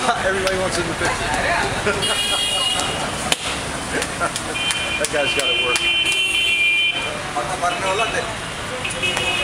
Everybody wants in the picture. That guy's got it work.